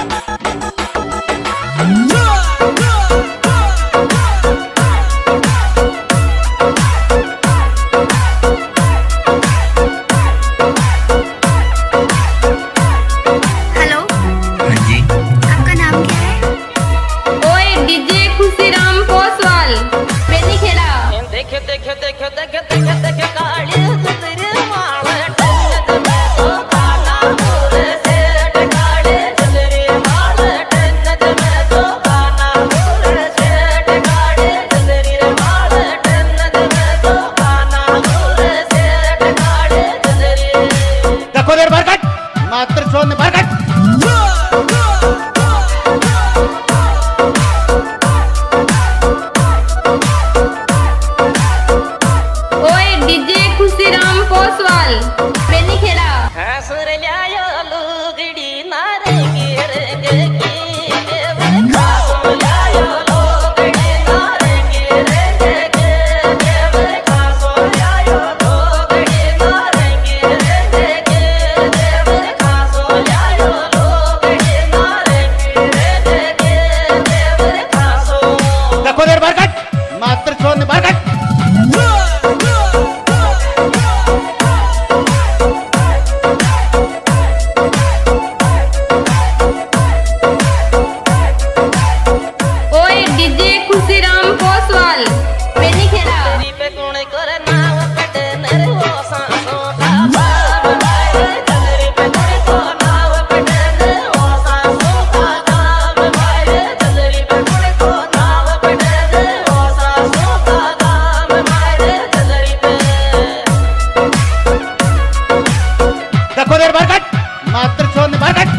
poswal beneekheda देखे देखे देखे देखे देखे देखे काली तेरे माले टन में तो काला मोरे से काले तेरे माले टन में तो काला मोरे से काले तेरे माले टन में तो काला मोरे से काले तेरे देखो देर बार कट मात्र छोड़ बार कट khushiram poswal beneekheda हसर लायो लुगड़ी नारंगी रंग की देव खासो लायो लुगड़ी नारंगी रंग की देव खासो लायो लुगड़ी नारंगी रंग की देव खासो लायो लुगड़ी नारंगी रंग की देव खासो देखो देर बार कट मात्र छोड़ बार कट khushiram poswal beneekheda पे कौन करे नाव कटे नर वो सांसों का बाप भाई चलरी पे कौन को नाव कटे नर वो सांसों का काम भाई चलरी पे कौन को नाव कटे नर वो सांसों का काम भाई चलरी पे देखो देर बार कट मात्र छोड़ बार कट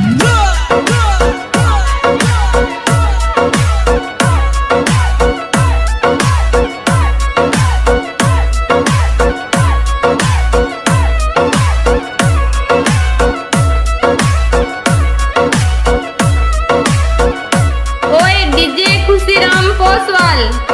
khushiram poswal